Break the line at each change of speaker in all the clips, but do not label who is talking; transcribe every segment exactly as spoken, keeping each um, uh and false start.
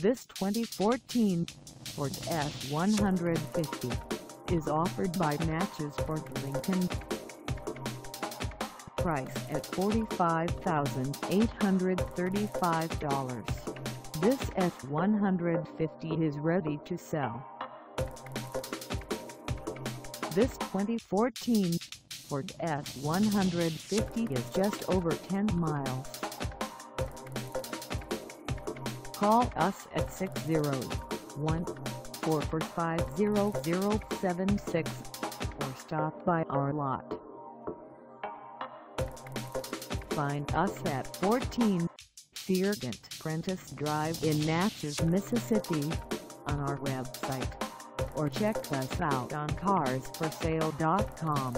This twenty fourteen Ford F one fifty is offered by Natchez Ford Lincoln. Price at forty-five thousand eight hundred thirty-five dollars. This F one fifty is ready to sell. This twenty fourteen Ford F one fifty is just over ten miles. Call us at six zero one, four four five, zero zero seven six or stop by our lot. Find us at fourteen Seargent Prentiss Drive in Natchez, Mississippi on our website, or check us out on cars for sale dot com.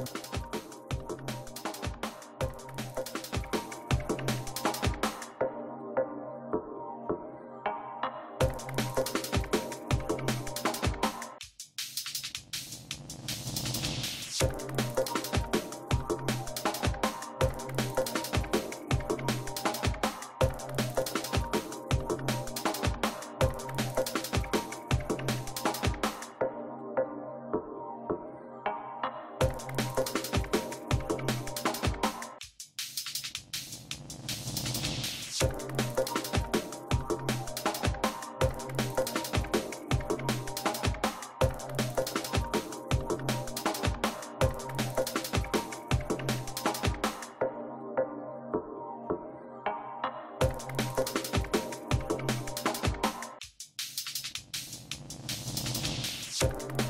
You